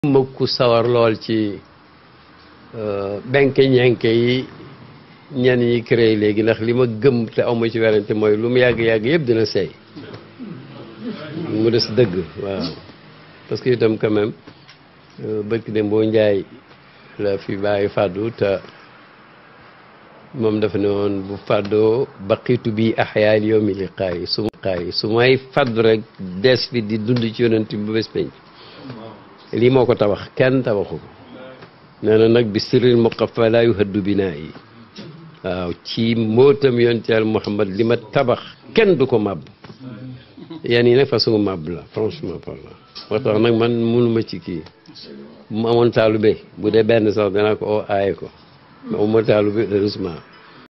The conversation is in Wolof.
ma ku sawar lool ci benke ñenke yi ñenn ñi créé léegi ndax li ma gëm te aw ma ci werante mooy lu mu yàgg-yàgg yëpp dina seey mu des dëgg waaw parce que itam quand même bëkk dem boo njaay la fi bàyyi fàddu te moom dafa ne woon bu fàddoo baqitu bi axyaal yawmi liqaayi su may fàddu rek des fi di dund ci yonent bi ba bés penc lii moo ko tabax kenn tabaxu ko nee na nag bi sirril muqaffa laa yuhaddu binaa yi waaw ci mbootam yonent Yàlla Muhammad li ma tabax kenn du ko màbb yan yi nag façon màbb la franchement parlant moo tax nag man mënuma ci kii bu mu amoon taalube bu dee benn sax danaa ko oo aaye ko mais amoo taalube heureusement